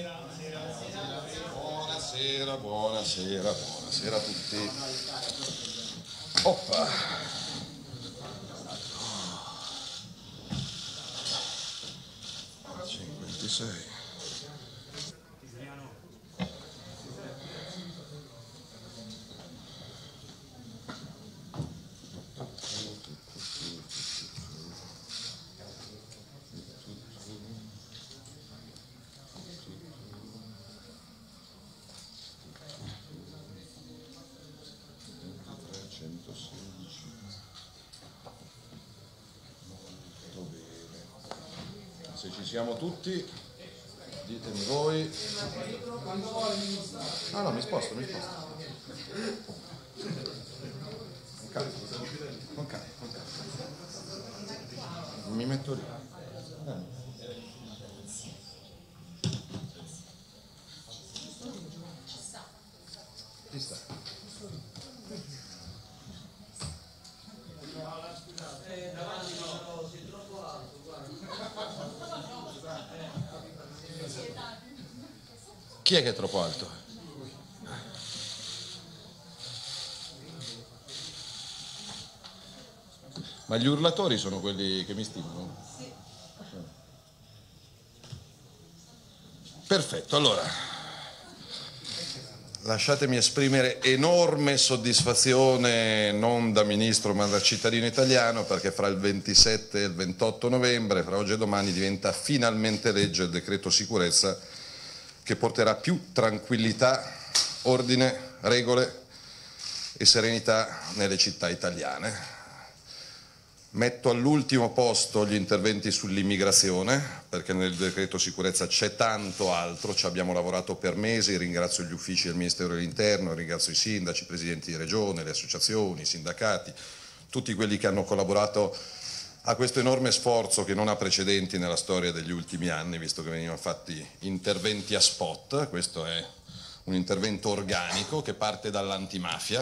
Buonasera, buonasera, buonasera a tutti. Oppa. 26. Se ci siamo tutti, ditemi voi. Ah no, mi sposto. Con calma, con calma. Mi metto lì. Ci sta. Chi è che è troppo alto? Ma gli urlatori sono quelli che mi stimolano? Sì. Perfetto, allora lasciatemi esprimere enorme soddisfazione non da ministro ma da cittadino italiano, perché fra il 27 e il 28 novembre, fra oggi e domani, diventa finalmente legge il decreto sicurezza che porterà più tranquillità, ordine, regole e serenità nelle città italiane. Metto all'ultimo posto gli interventi sull'immigrazione, perché nel decreto sicurezza c'è tanto altro, ci abbiamo lavorato per mesi, ringrazio gli uffici del Ministero dell'Interno, ringrazio i sindaci, i presidenti di regione, le associazioni, i sindacati, tutti quelli che hanno collaborato a questo enorme sforzo che non ha precedenti nella storia degli ultimi anni, visto che venivano fatti interventi a spot. Questo è un intervento organico che parte dall'antimafia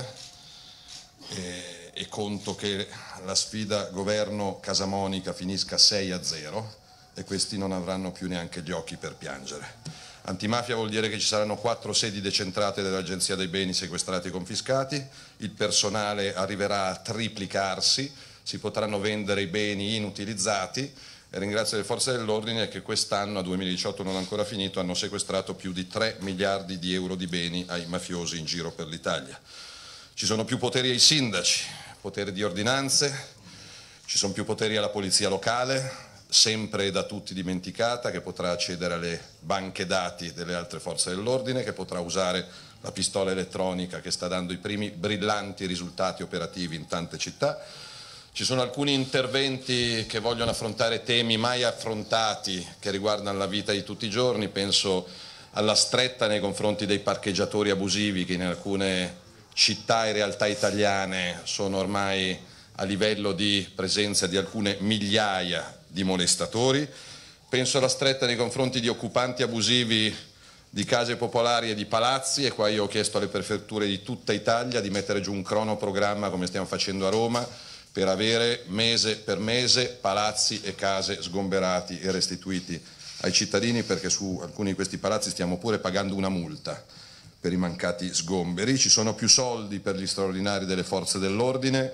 e conto che la sfida governo-Casamonica finisca 6-0 e questi non avranno più neanche gli occhi per piangere. Antimafia vuol dire che ci saranno 4 sedi decentrate dell'Agenzia dei Beni sequestrati e confiscati, il personale arriverà a triplicarsi, si potranno vendere i beni inutilizzati e ringrazio le forze dell'ordine che quest'anno, a 2018 non ancora finito, hanno sequestrato più di 3 miliardi di euro di beni ai mafiosi in giro per l'Italia. Ci sono più poteri ai sindaci, poteri di ordinanze, ci sono più poteri alla polizia locale, sempre da tutti dimenticata, che potrà accedere alle banche dati delle altre forze dell'ordine, che potrà usare la pistola elettronica che sta dando i primi brillanti risultati operativi in tante città. Ci sono alcuni interventi che vogliono affrontare temi mai affrontati che riguardano la vita di tutti i giorni, penso alla stretta nei confronti dei parcheggiatori abusivi che in alcune città e realtà italiane sono ormai a livello di presenza di alcune migliaia di molestatori, penso alla stretta nei confronti di occupanti abusivi di case popolari e di palazzi, e qua io ho chiesto alle prefetture di tutta Italia di mettere giù un cronoprogramma come stiamo facendo a Roma, per avere mese per mese palazzi e case sgomberati e restituiti ai cittadini, perché su alcuni di questi palazzi stiamo pure pagando una multa per i mancati sgomberi. Ci sono più soldi per gli straordinari delle forze dell'ordine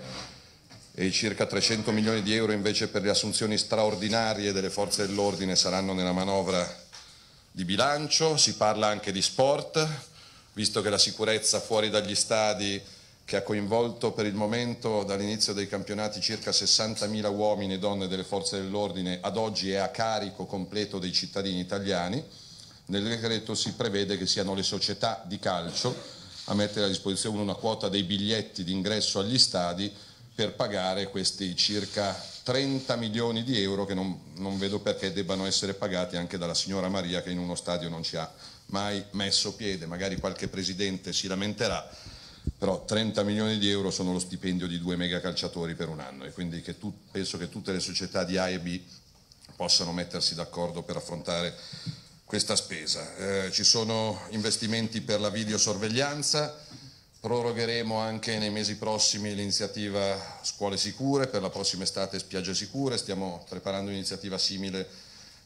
e i circa 300 milioni di euro invece per le assunzioni straordinarie delle forze dell'ordine saranno nella manovra di bilancio. Si parla anche di sport, visto che la sicurezza fuori dagli stadi, che ha coinvolto per il momento dall'inizio dei campionati circa 60.000 uomini e donne delle forze dell'ordine, ad oggi è a carico completo dei cittadini italiani. Nel decreto si prevede che siano le società di calcio a mettere a disposizione una quota dei biglietti d'ingresso agli stadi per pagare questi circa 30 milioni di euro che non vedo perché debbano essere pagati anche dalla signora Maria, che in uno stadio non ci ha mai messo piede. Magari qualche presidente si lamenterà, però 30 milioni di euro sono lo stipendio di 2 mega calciatori per un anno, e quindi penso che tutte le società di A e B possano mettersi d'accordo per affrontare questa spesa. Ci sono investimenti per la videosorveglianza, prorogheremo anche nei mesi prossimi l'iniziativa Scuole Sicure, per la prossima estate Spiagge Sicure, stiamo preparando un'iniziativa simile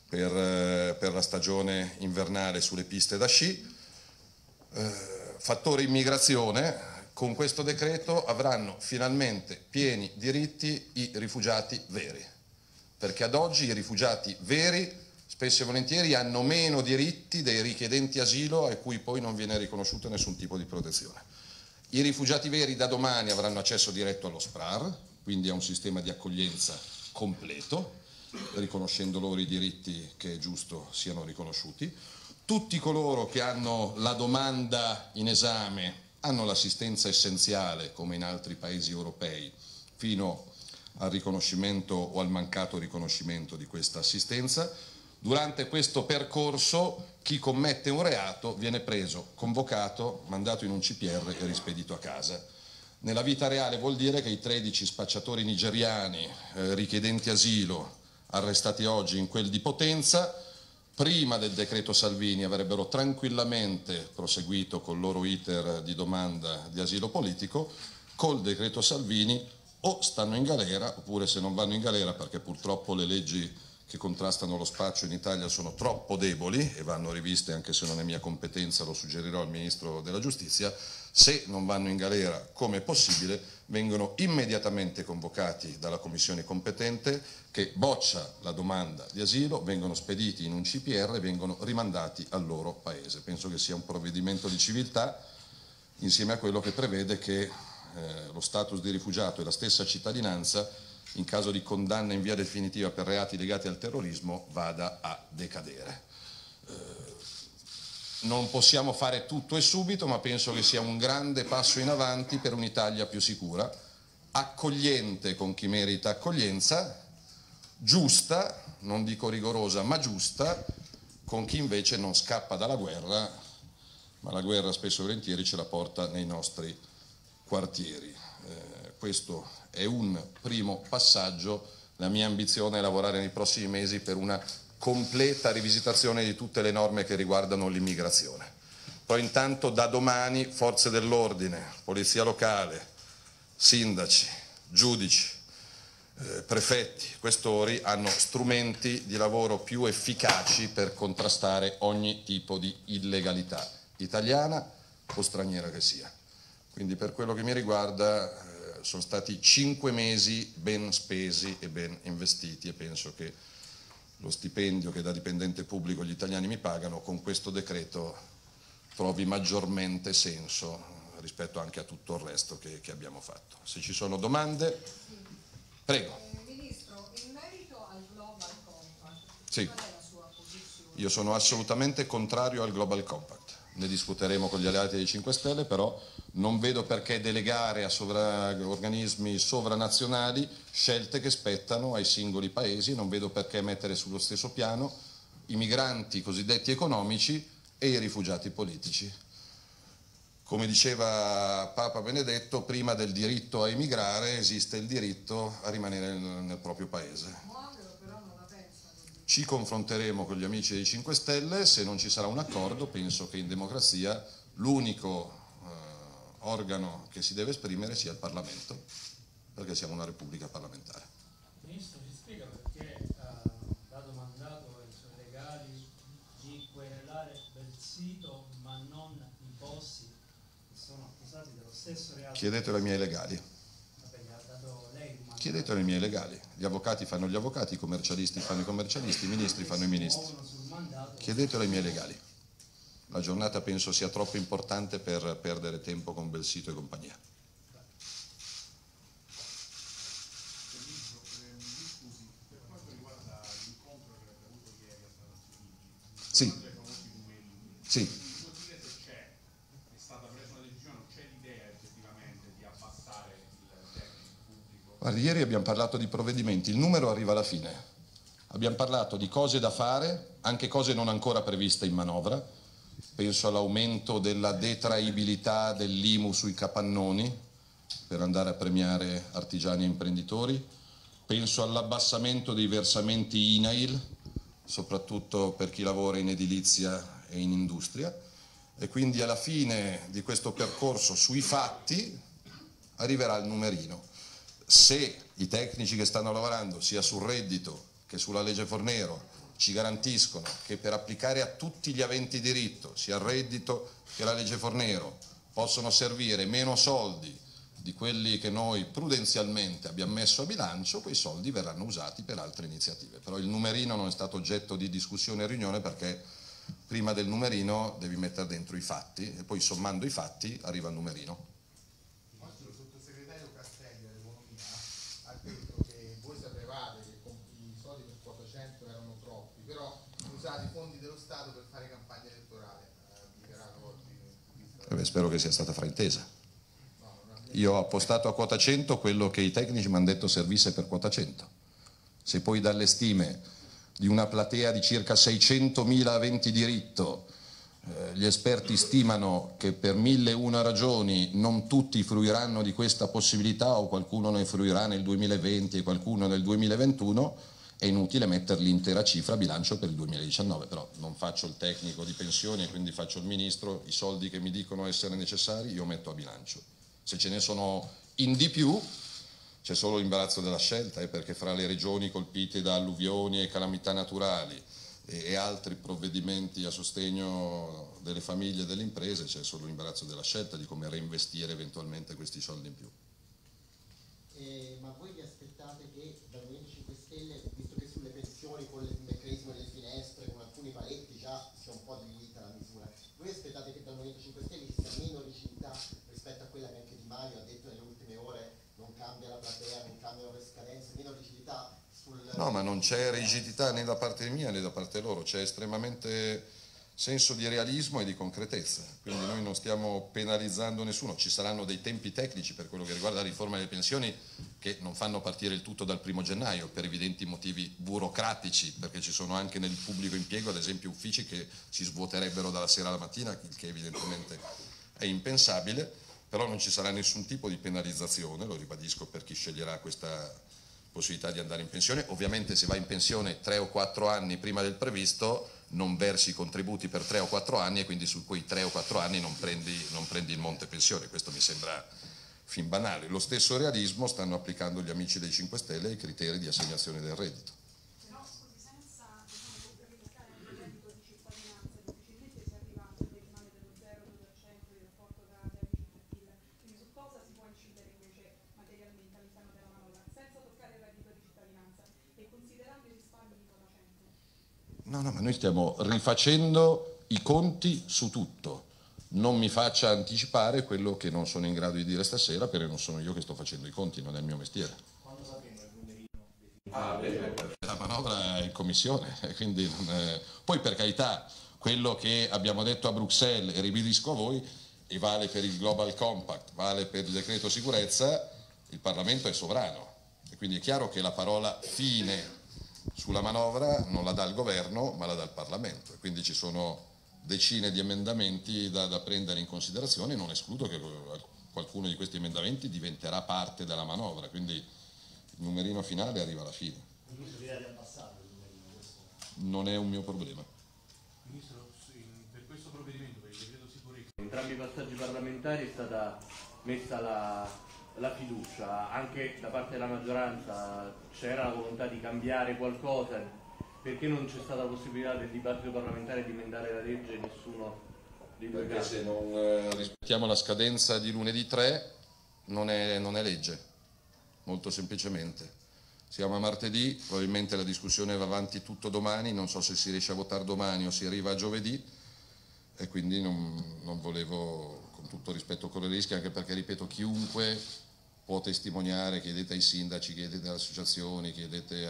per la stagione invernale sulle piste da sci. Fattore immigrazione, con questo decreto avranno finalmente pieni diritti i rifugiati veri, perché ad oggi i rifugiati veri spesso e volentieri hanno meno diritti dei richiedenti asilo a cui poi non viene riconosciuto nessun tipo di protezione. I rifugiati veri da domani avranno accesso diretto allo SPRAR, quindi a un sistema di accoglienza completo, riconoscendo loro i diritti che è giusto siano riconosciuti. Tutti coloro che hanno la domanda in esame hanno l'assistenza essenziale, come in altri paesi europei, fino al riconoscimento o al mancato riconoscimento di questa assistenza. Durante questo percorso chi commette un reato viene preso, convocato, mandato in un CPR e rispedito a casa. Nella vita reale vuol dire che i 13 spacciatori nigeriani richiedenti asilo arrestati oggi in quel di Potenza, prima del decreto Salvini avrebbero tranquillamente proseguito col loro iter di domanda di asilo politico, col decreto Salvini o stanno in galera, oppure se non vanno in galera, perché purtroppo le leggi che contrastano lo spaccio in Italia sono troppo deboli e vanno riviste, anche se non è mia competenza, lo suggerirò al Ministro della Giustizia, se non vanno in galera come è possibile vengono immediatamente convocati dalla commissione competente che boccia la domanda di asilo, vengono spediti in un CPR e vengono rimandati al loro paese. Penso che sia un provvedimento di civiltà insieme a quello che prevede che lo status di rifugiato e la stessa cittadinanza in caso di condanna in via definitiva per reati legati al terrorismo vada a decadere. Non possiamo fare tutto e subito, ma penso che sia un grande passo in avanti per un'Italia più sicura, accogliente con chi merita accoglienza, giusta, non dico rigorosa, ma giusta, con chi invece non scappa dalla guerra, ma la guerra spesso e volentieri ce la porta nei nostri quartieri. Questo è un primo passaggio, la mia ambizione è lavorare nei prossimi mesi per una completa rivisitazione di tutte le norme che riguardano l'immigrazione. Poi intanto da domani forze dell'ordine, polizia locale, sindaci, giudici, prefetti, questori hanno strumenti di lavoro più efficaci per contrastare ogni tipo di illegalità, italiana o straniera che sia. Quindi per quello che mi riguarda sono stati 5 mesi ben spesi e ben investiti e penso che lo stipendio che da dipendente pubblico gli italiani mi pagano con questo decreto trovi maggiormente senso rispetto anche a tutto il resto che abbiamo fatto. Se ci sono domande, prego. Ministro, in merito al Global Compact, sì. qual è la sua posizione? Io sono assolutamente contrario al Global Compact. Ne discuteremo con gli alleati dei 5 Stelle, però non vedo perché delegare a organismi sovranazionali scelte che spettano ai singoli paesi, non vedo perché mettere sullo stesso piano i migranti cosiddetti economici e i rifugiati politici. Come diceva Papa Benedetto, prima del diritto a emigrare esiste il diritto a rimanere nel proprio paese. Ci confronteremo con gli amici dei 5 Stelle, se non ci sarà un accordo penso che in democrazia l'unico organo che si deve esprimere sia il Parlamento, perché siamo una repubblica parlamentare. Ministro, ci spiega perché ha dato mandato ai suoi legali di querelare Belsito ma non i bossi che sono accusati dello stesso reato? Chiedetelo ai miei legali. Vabbè, gli ha dato lei il mandato. Chiedetelo ai miei legali. Gli avvocati fanno gli avvocati, i commercialisti fanno i commercialisti, i ministri fanno i ministri. Chiedetelo ai miei legali. La giornata penso sia troppo importante per perdere tempo con Belsito e compagnia. Sì. Sì. Guardi, ieri abbiamo parlato di provvedimenti, il numero arriva alla fine. Abbiamo parlato di cose da fare, anche cose non ancora previste in manovra. Penso all'aumento della detraibilità dell'IMU sui capannoni per andare a premiare artigiani e imprenditori. Penso all'abbassamento dei versamenti INAIL, soprattutto per chi lavora in edilizia e in industria. E quindi alla fine di questo percorso sui fatti arriverà il numerino. Se i tecnici che stanno lavorando sia sul reddito che sulla legge Fornero ci garantiscono che per applicare a tutti gli aventi diritto, sia il reddito che la legge Fornero, possono servire meno soldi di quelli che noi prudenzialmente abbiamo messo a bilancio, quei soldi verranno usati per altre iniziative. Però il numerino non è stato oggetto di discussione e riunione, perché prima del numerino devi mettere dentro i fatti e poi sommando i fatti arriva il numerino. Il sottosegretario Castelli dell'Economia ha detto che voi sapevate che i soldi per quota 100 erano troppi, però usate i fondi dello Stato per fare campagna elettorale, dichiarato oggi. Spero che sia stata fraintesa. Io ho appostato a quota 100 quello che i tecnici mi hanno detto servisse per quota 100. Se poi dalle stime di una platea di circa 600.000 aventi diritto gli esperti stimano che per 1001 ragioni non tutti fruiranno di questa possibilità, o qualcuno ne fruirà nel 2020 e qualcuno nel 2021, è inutile mettere l'intera cifra a bilancio per il 2019. Però non faccio il tecnico di pensioni e quindi faccio il ministro, i soldi che mi dicono essere necessari io metto a bilancio. Se ce ne sono in di più c'è solo l'imbarazzo della scelta, perché fra le regioni colpite da alluvioni e calamità naturali e altri provvedimenti a sostegno delle famiglie e delle imprese c'è solo l'imbarazzo della scelta di come reinvestire eventualmente questi soldi in più. Ma voi vi aspettate che dal Movimento 5 Stelle, visto che sulle pensioni con il meccanismo delle finestre, con alcuni paletti già sia un po' diluita la misura, voi aspettate che dal Movimento 5 Stelle ci sia meno rigidità rispetto a quella che anche Di Maio ha detto nelle ultime ore, non cambia la platea, non cambiano le scadenze, meno rigidità sul... No, ma non c'è rigidità né da parte mia né da parte loro, c'è estremamente senso di realismo e di concretezza, quindi noi non stiamo penalizzando nessuno. Ci saranno dei tempi tecnici per quello che riguarda la riforma delle pensioni che non fanno partire il tutto dal 1° gennaio per evidenti motivi burocratici, perché ci sono anche nel pubblico impiego ad esempio uffici che si svuoterebbero dalla sera alla mattina, il che evidentemente è impensabile, però non ci sarà nessun tipo di penalizzazione, lo ribadisco, per chi sceglierà questa possibilità di andare in pensione. Ovviamente se vai in pensione 3 o 4 anni prima del previsto non versi i contributi per 3 o 4 anni e quindi su quei 3 o 4 anni non prendi il monte pensione. Questo mi sembra fin banale. Lo stesso realismo stanno applicando gli amici dei 5 Stelle ai criteri di assegnazione del reddito. Però scusi, senza rivocare anche il reddito di cittadinanza, difficilmente si arriva al decimale dello 0,2% di rapporto tra debito e PIL. Quindi su cosa si può incidere invece materialmente all'interno della manovra, senza toccare il reddito di cittadinanza e considerando i risparmi di quota 100? No, ma noi stiamo rifacendo i conti su tutto. Non mi faccia anticipare quello che non sono in grado di dire stasera, perché non sono io che sto facendo i conti, non è il mio mestiere. Quando sapremo il numerino? La manovra è in commissione, quindi poi per carità, quello che abbiamo detto a Bruxelles e ribadisco a voi, e vale per il Global Compact, vale per il decreto sicurezza, il Parlamento è sovrano. E quindi è chiaro che la parola fine sulla manovra non la dà il governo ma la dà il Parlamento, e quindi ci sono decine di emendamenti da prendere in considerazione. Non escludo che qualcuno di questi emendamenti diventerà parte della manovra, quindi il numerino finale arriva alla fine. Ministro, direi di abbassare il numerino, questo. Non è un mio problema. Ministro, per questo provvedimento, per il decreto sicurezza, In entrambi i passaggi parlamentari è stata messa la fiducia, anche da parte della maggioranza c'era la volontà di cambiare qualcosa. Perché non c'è stata la possibilità del dibattito parlamentare di emendare la legge? Nessuno dei due Perché casi. se non rispettiamo la scadenza di lunedì 3 non è legge, molto semplicemente. Siamo a martedì, probabilmente la discussione va avanti tutto domani, non so se si riesce a votare domani o si arriva a giovedì, e quindi non volevo, con tutto rispetto, correre rischi, anche perché, ripeto, chiunque può testimoniare, chiedete ai sindaci, chiedete alle associazioni, chiedete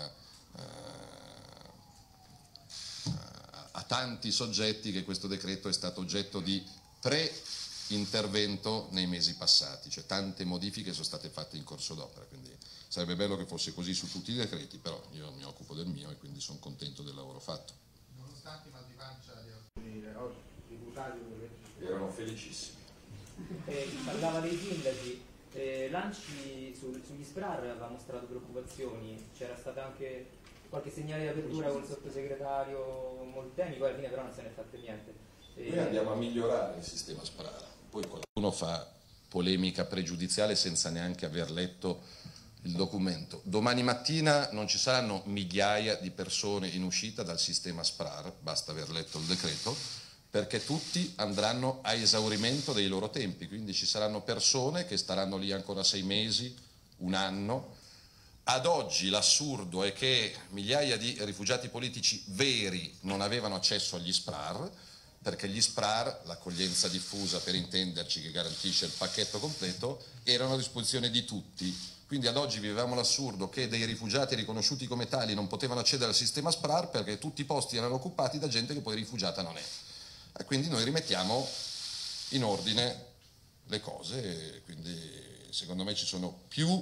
a tanti soggetti che questo decreto è stato oggetto di pre-intervento nei mesi passati, cioè tante modifiche sono state fatte in corso d'opera, quindi sarebbe bello che fosse così su tutti i decreti, però io mi occupo del mio e quindi sono contento del lavoro fatto. Nonostante i mal di pancia di Erano felicissimi. Parlava dei sindaci, l'ANCI sugli SPRAR aveva mostrato preoccupazioni, c'era stata anche qualche segnale di apertura col sottosegretario Molteni, poi alla fine però non se ne è fatto niente. Noi andiamo a migliorare il sistema SPRAR, poi qualcuno fa polemica pregiudiziale senza neanche aver letto il documento. Domani mattina non ci saranno migliaia di persone in uscita dal sistema SPRAR, basta aver letto il decreto, perché tutti andranno a esaurimento dei loro tempi, quindi ci saranno persone che staranno lì ancora 6 mesi, un anno. Ad oggi l'assurdo è che migliaia di rifugiati politici veri non avevano accesso agli SPRAR, perché gli SPRAR, l'accoglienza diffusa per intenderci che garantisce il pacchetto completo, erano a disposizione di tutti. Quindi ad oggi vivevamo l'assurdo che dei rifugiati riconosciuti come tali non potevano accedere al sistema SPRAR perché tutti i posti erano occupati da gente che poi rifugiata non è. E quindi noi rimettiamo in ordine le cose, quindi secondo me ci sono più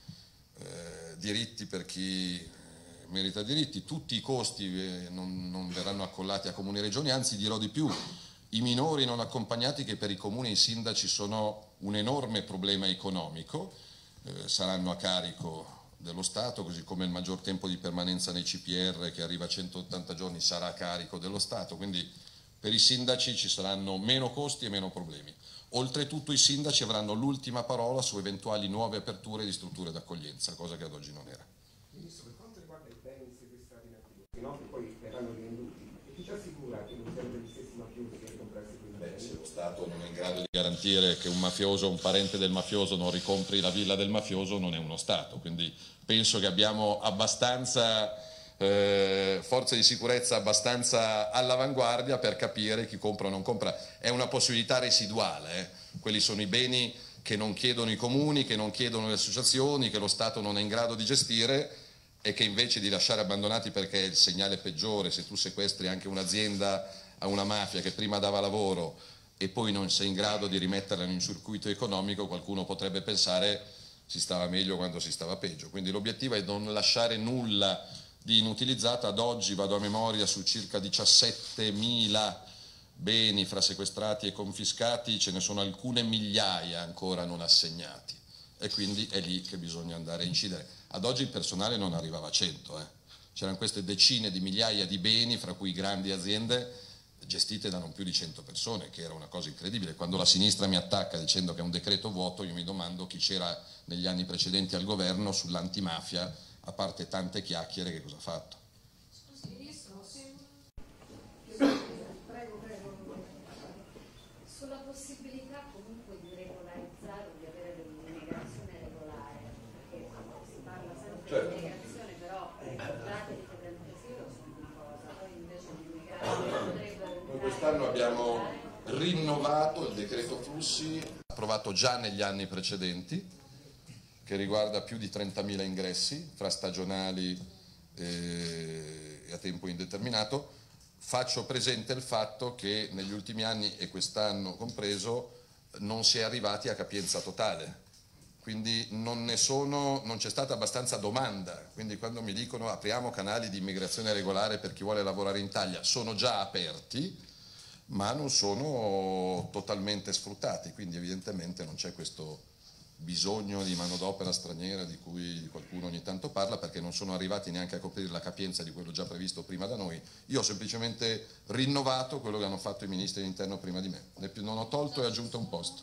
diritti per chi merita diritti, tutti i costi non verranno accollati a comuni e regioni, anzi dirò di più, i minori non accompagnati che per i comuni e i sindaci sono un enorme problema economico, saranno a carico dello Stato, così come il maggior tempo di permanenza nei CPR che arriva a 180 giorni sarà a carico dello Stato, quindi per i sindaci ci saranno meno costi e meno problemi. Oltretutto i sindaci avranno l'ultima parola su eventuali nuove aperture di strutture d'accoglienza, cosa che ad oggi non era. Ministro, per quanto riguarda i beni sequestrati in attività, che poi verranno rivenduti, e chi ci assicura che non siano gli stessi mafiosi che ricomprarsi quei beni? Se lo Stato non è in grado di garantire che un mafioso o un parente del mafioso non ricompri la villa del mafioso, non è uno Stato, quindi penso che abbiamo abbastanza forze di sicurezza abbastanza all'avanguardia per capire chi compra o non compra. È una possibilità residuale, quelli sono i beni che non chiedono i comuni, che non chiedono le associazioni, che lo Stato non è in grado di gestire e che invece di lasciare abbandonati, perché è il segnale peggiore se tu sequestri anche un'azienda a una mafia che prima dava lavoro e poi non sei in grado di rimetterla in un circuito economico, qualcuno potrebbe pensare si stava meglio quando si stava peggio. Quindi l'obiettivo è non lasciare nulla di inutilizzato. Ad oggi vado a memoria su circa 17.000 beni fra sequestrati e confiscati, ce ne sono alcune migliaia ancora non assegnati e quindi è lì che bisogna andare a incidere. Ad oggi il personale non arrivava a 100, c'erano queste decine di migliaia di beni, fra cui grandi aziende gestite da non più di 100 persone, che era una cosa incredibile. Quando la sinistra mi attacca dicendo che è un decreto vuoto, io mi domando chi c'era negli anni precedenti al governo sull'antimafia, a parte tante chiacchiere, che cosa ha fatto? Scusi, Ministro, sulla possibilità comunque di regolarizzare o di avere un'immigrazione regolare, perché si parla sempre di immigrazione, però ricordatevi che del asilo sono una cosa, poi invece di immigrazione Noi quest'anno abbiamo rinnovato il decreto flussi, approvato già negli anni precedenti, che riguarda più di 30.000 ingressi fra stagionali e a tempo indeterminato. Faccio presente il fatto che negli ultimi anni e quest'anno compreso non si è arrivati a capienza totale, quindi non c'è stata abbastanza domanda, quindi quando mi dicono apriamo canali di immigrazione regolare per chi vuole lavorare in Italia, sono già aperti ma non sono totalmente sfruttati, quindi evidentemente non c'è questo bisogno di manodopera straniera di cui qualcuno ogni tanto parla, perché non sono arrivati neanche a coprire la capienza di quello già previsto prima da noi. Io ho semplicemente rinnovato quello che hanno fatto i ministri dell'interno prima di me, non ho tolto e aggiunto un posto.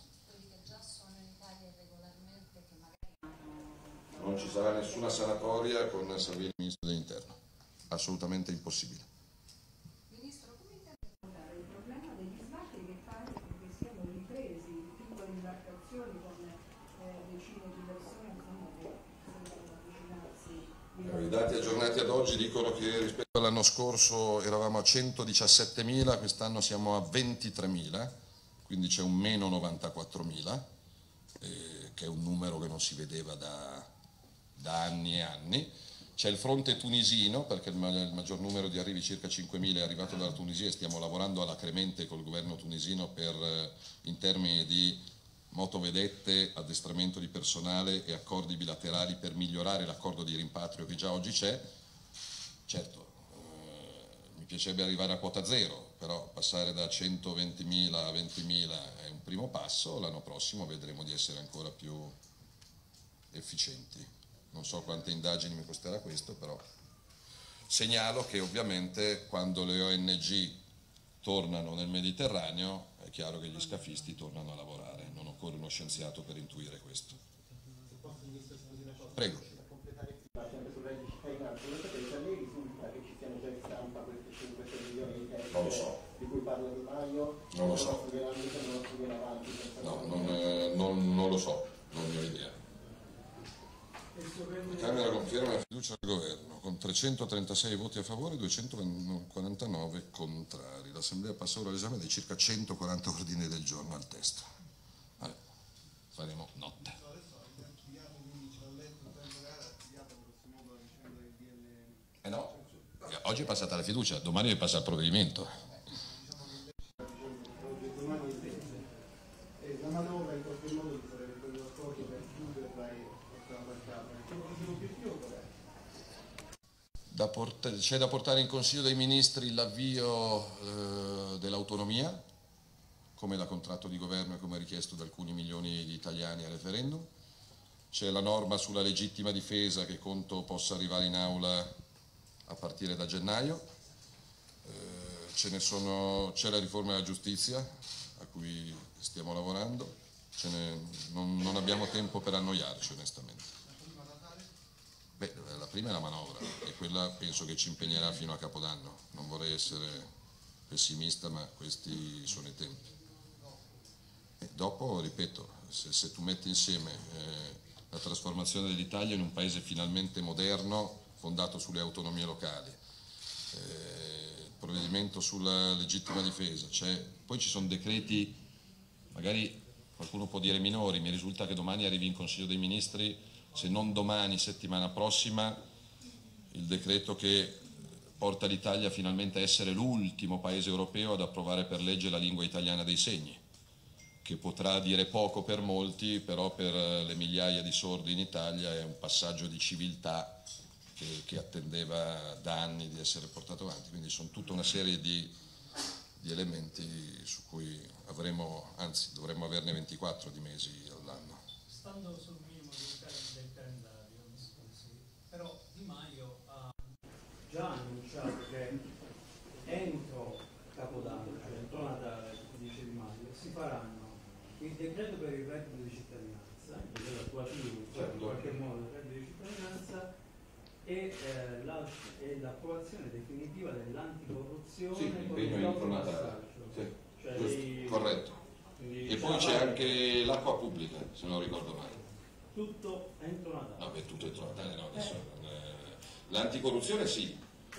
Non ci sarà nessuna sanatoria con Salvini ministro dell'interno, assolutamente impossibile. Ministro, come intende affrontare il problema degli sbarchi che pare che siano ripresi, piccole imbarcazioni con decine di persone insomma, che sembrano avvicinarsi? I dati aggiornati ad oggi dicono che rispetto all'anno scorso eravamo a 117.000, quest'anno siamo a 23.000, quindi c'è un meno 94.000, che è un numero che non si vedeva da anni e anni. C'è il fronte tunisino, perché il maggior numero di arrivi, circa 5.000, è arrivato dalla Tunisia e stiamo lavorando alacremente col governo tunisino in termini di motovedette, addestramento di personale e accordi bilaterali per migliorare l'accordo di rimpatrio che già oggi c'è. Certo, mi piacerebbe arrivare a quota zero, però passare da 120.000 a 20.000 è un primo passo, l'anno prossimo vedremo di essere ancora più efficienti. Non so quante indagini mi costerà questo, però segnalo che ovviamente quando le ONG tornano nel Mediterraneo è chiaro che gli scafisti tornano a lavorare, non occorre uno scienziato per intuire questo. Se posso, Ministro, scusi una cosa. Prego. Per completare sempre sul reddito di cittadinanza, volevo sapere se a lei risulta che ci siano già in stampa questi 5-6 milioni di euro Non lo so. di cui parla Di Maio? Non lo so. No, non lo so, non ne ho idea. La Camera conferma la fiducia al governo con 336 voti a favore e 249 contrari. L'Assemblea passa ora all'esame dei circa 140 ordini del giorno al testo. Vabbè, faremo notte. No, oggi è passata la fiducia, domani passa il provvedimento. La manovra in qualche modo vi sarebbe preso d'accordo per chiuderla e portarla a casa. L'obiettivo qual è? C'è da portare in Consiglio dei Ministri l'avvio dell'autonomia, come da contratto di governo e come richiesto da alcuni milioni di italiani al referendum. C'è la norma sulla legittima difesa che conto possa arrivare in aula a partire da gennaio. C'è la riforma della giustizia a cui stiamo lavorando. Non abbiamo tempo per annoiarci onestamente. Beh, la prima è la manovra e quella penso che ci impegnerà fino a Capodanno. Non vorrei essere pessimista, ma questi sono i tempi. E dopo, ripeto, se tu metti insieme la trasformazione dell'Italia in un paese finalmente moderno, fondato sulle autonomie locali, il provvedimento sulla legittima difesa, poi ci sono decreti, magari qualcuno può dire minori, mi risulta che domani arrivi in Consiglio dei Ministri, se non domani, settimana prossima, il decreto che porta l'Italia finalmente a essere l'ultimo paese europeo ad approvare per legge la lingua italiana dei segni, che potrà dire poco per molti, però per le migliaia di sordi in Italia è un passaggio di civiltà che attendeva da anni di essere portato avanti. Quindi sono tutta una serie di elementi su cui dovremmo averne 24 di mesi all'anno. Stando sul minimo del calendario, mi scusi, però Di Maio ha già annunciato che entro Capodanno, cioè entro Natale, dice Di Maio, si faranno il decreto per il reddito di cittadinanza, il decreto attuativo, certo, in qualche modo il reddito di cittadinanza, e l'approvazione definitiva dell'anticorruzione. Sì, l'impegno entro Natale. Sì, cioè corretto. E poi c'è anche l'acqua pubblica, se non ricordo male. Tutto entro Natale. No, beh, tutto entro Natale, no, adesso. L'anticorruzione sì,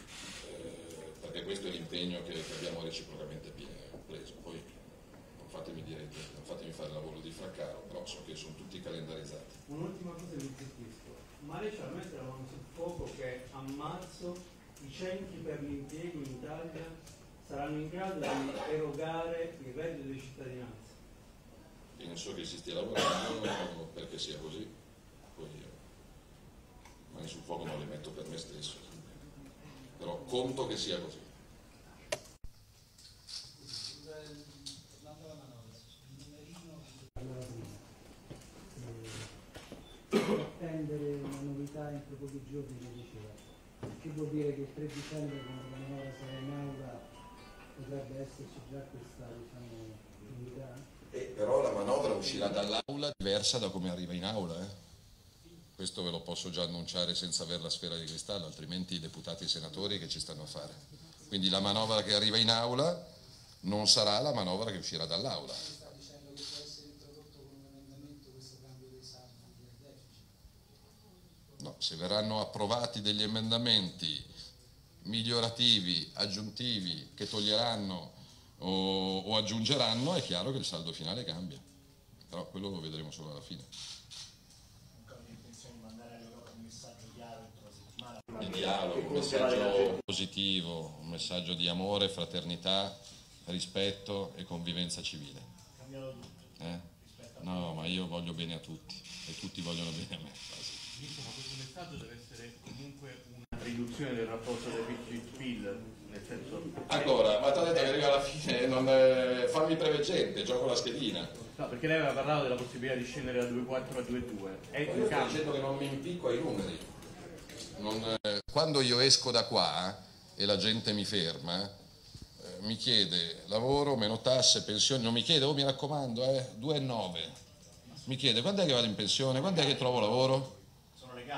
perché questo è l'impegno che abbiamo reciprocamente preso. Poi non fatemi fare il lavoro di Fraccaro, però so che sono tutti calendarizzati. Un'ultima cosa mi zittisco. Ma lei c'ha mettere la mano sul fuoco che a marzo i centri per l'impiego in Italia saranno in grado di erogare il reddito di cittadinanza? Penso che si stia lavorando perché sia così, poi mani sul fuoco non le metto per me stesso, però conto che sia così. Attendere una novità entro pochi giorni, che diceva, che vuol dire che il 3 dicembre quando la manovra sarà in aula potrebbe esserci già questa novità? Però la manovra uscirà dall'aula diversa da come arriva in aula, questo ve lo posso già annunciare senza avere la sfera di cristallo, altrimenti i deputati e i senatori che ci stanno a fare. Quindi la manovra che arriva in aula non sarà la manovra che uscirà dall'aula. No, se verranno approvati degli emendamenti migliorativi, aggiuntivi, che toglieranno o aggiungeranno, è chiaro che il saldo finale cambia, però quello lo vedremo solo alla fine. Il dialogo, un messaggio positivo, un messaggio di amore, fraternità, rispetto e convivenza civile. No, ma io voglio bene a tutti e tutti vogliono bene a me. Ma questo messaggio deve essere comunque una riduzione del rapporto deficit-PIL, nel senso... Ancora, ma ti ho detto che arriva alla fine, fammi preveggente, gioco la schedina. No, perché lei aveva parlato della possibilità di scendere da 2,4 a 2,2. Io sto dicendo che non mi impicco ai numeri. Quando io esco da qua e la gente mi ferma, mi chiede lavoro, meno tasse, pensioni, non mi chiede, oh mi raccomando, 2,9. Mi chiede, quando è che vado in pensione, quando è che trovo lavoro?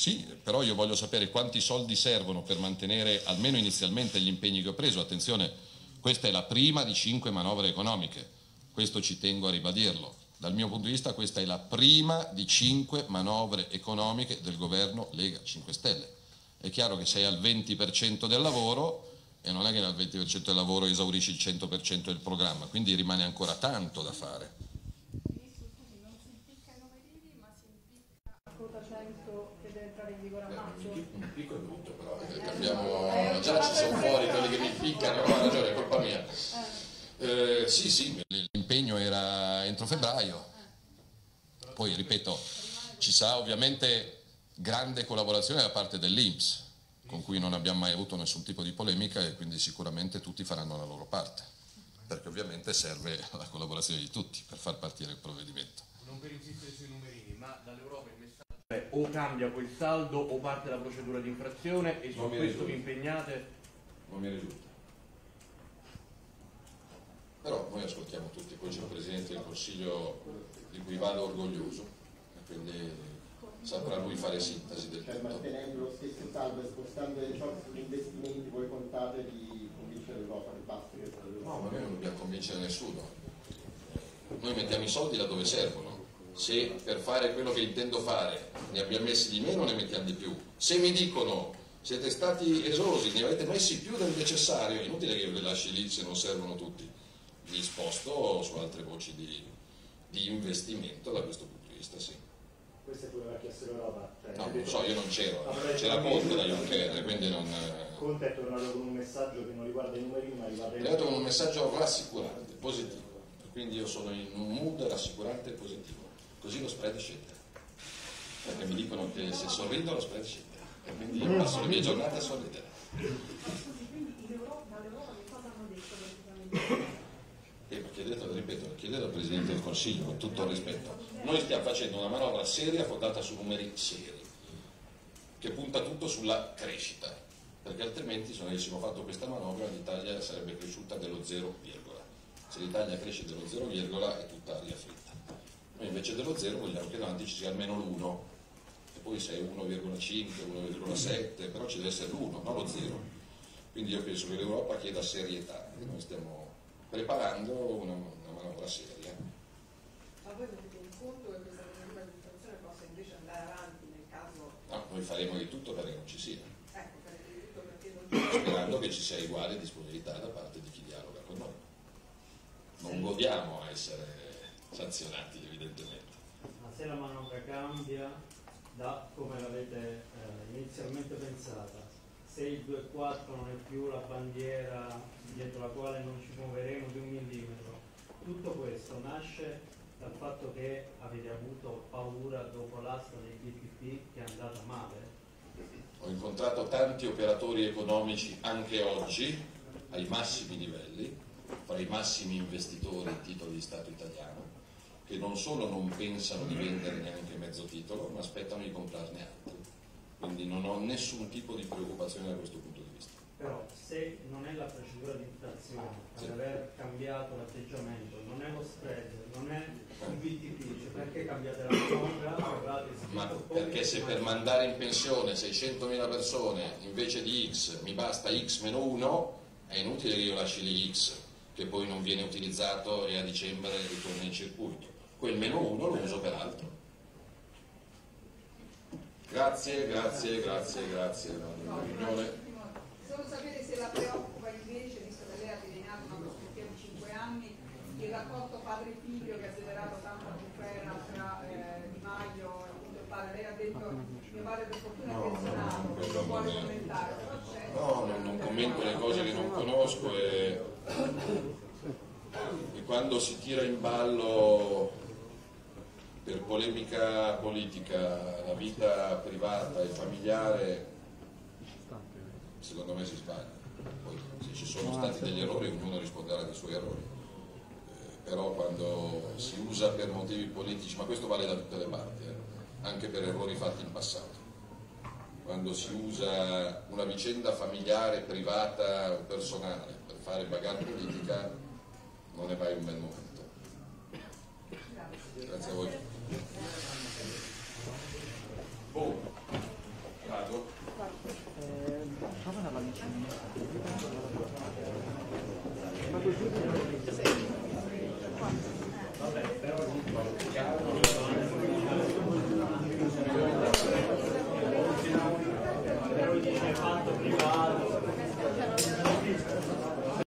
Sì, però io voglio sapere quanti soldi servono per mantenere almeno inizialmente gli impegni che ho preso. Attenzione, questa è la prima di 5 manovre economiche, questo ci tengo a ribadirlo. Dal mio punto di vista questa è la prima di 5 manovre economiche del governo Lega 5 Stelle. È chiaro che sei al 20% del lavoro e non è che al 20% del lavoro esaurisci il 100% del programma, quindi rimane ancora tanto da fare. Ministro, scusi, non si impicca i numerini, ma si impicca la quota 100 che deve entrare in vigore a marzo? Un picco è brutto, però cambiamo, già ci sono fuori quelli che mi impiccano, ha ragione, è colpa mia. Sì, l'impegno era entro febbraio, poi ripeto, ci sarà ovviamente grande collaborazione da parte dell'INPS, con cui non abbiamo mai avuto nessun tipo di polemica e quindi sicuramente tutti faranno la loro parte, perché ovviamente serve la collaborazione di tutti per far partire il provvedimento. Non per insistere sui numerini, ma dall'Europa il messaggio è o cambia quel saldo o parte la procedura di infrazione e su questo vi impegnate? Non mi risulta. Però noi ascoltiamo tutti, poi c'è un Presidente del Consiglio di cui vado orgoglioso e quindi saprà lui fare sintesi del tutto. Mantenendo lo stesso saldo e spostando le risorse sugli investimenti, voi contate di convincere l'Europa che basta? No, ma noi non dobbiamo convincere nessuno. Noi mettiamo i soldi laddove servono. Se per fare quello che intendo fare ne abbiamo messi di meno, ne mettiamo di più. Se mi dicono siete stati esosi, ne avete messi più del necessario, è inutile che io li lasci lì se non servono tutti. Li sposto su altre voci di investimento da questo punto di vista, sì. Questo è quello che ha chiesto l'Europa? Cioè, no, non so, io non c'ero, c'era Conte da Juncker, quindi non... Conte è tornato con un messaggio che non riguarda i numeri, ma riguarda... È arrivato con un messaggio rassicurante, positivo, quindi io sono in un mood rassicurante e positivo, così lo spread scende, perché mi dicono che se sorrido lo spread scende, e quindi io passo le mie giornate a sorridere. Quindi dall'Europa che cosa hanno detto praticamente? Chiedete al Presidente del Consiglio, con tutto il rispetto, noi stiamo facendo una manovra seria fondata su numeri seri, che punta tutto sulla crescita, perché altrimenti se non avessimo fatto questa manovra l'Italia sarebbe cresciuta dello 0, se l'Italia cresce dello 0, è tutta aria fritta. Noi invece dello 0 vogliamo che davanti ci sia almeno l'1, e poi se è 1,5, 1,7, però ci deve essere l'1, non lo 0. Quindi io penso che l'Europa chieda serietà e noi stiamo preparando una manovra seria. Ma voi avete un conto che questa procedura di infrazione possa invece andare avanti nel caso... No, noi faremo di tutto perché non ci sia. Ecco, farete di tutto perché non ci sia. Sperando che ci sia uguale disponibilità da parte di chi dialoga con noi. Non godiamo a essere sanzionati, evidentemente. Ma se la manovra cambia da come l'avete inizialmente pensata, se il 2,4 non è più la bandiera dietro la quale non ci muoveremo di 1 millimetro, tutto questo nasce dal fatto che avete avuto paura dopo l'asta dei BTP che è andata male? Ho incontrato tanti operatori economici anche oggi ai massimi livelli, fra i massimi investitori in titoli di Stato italiano, che non solo non pensano di vendere neanche mezzo titolo, ma aspettano di comprarne altri. Quindi non ho nessun tipo di preoccupazione da questo punto di vista. Però se non è la procedura di infrazione ad aver cambiato l'atteggiamento, non è lo spread, non è un BTP, cioè perché cambiate la manovra? Ma perché se per mandare in pensione 600.000 persone invece di X mi basta X meno 1, è inutile che io lasci lì X, che poi non viene utilizzato e a dicembre ritorna in circuito. Quel meno 1 lo uso per altro. Grazie. Solo sapere se la preoccupa invece, visto che lei ha delineato una prospettiva di 5 anni, il rapporto padre-figlio che ha generato tanta bufera tra Di Maio e appunto il padre. Lei ha detto mio padre per fortuna è pensionato, non vuole commentare, però c'è... No, non commento le cose che non conosco e quando si tira in ballo per polemica politica la vita privata e familiare, secondo me si sbaglia. Poi se ci sono stati degli errori ognuno risponderà dei suoi errori, però quando si usa per motivi politici, ma questo vale da tutte le parti, anche per errori fatti in passato, quando si usa una vicenda familiare, privata o personale per fare bagarre politica, non è mai un bel momento. Grazie a voi.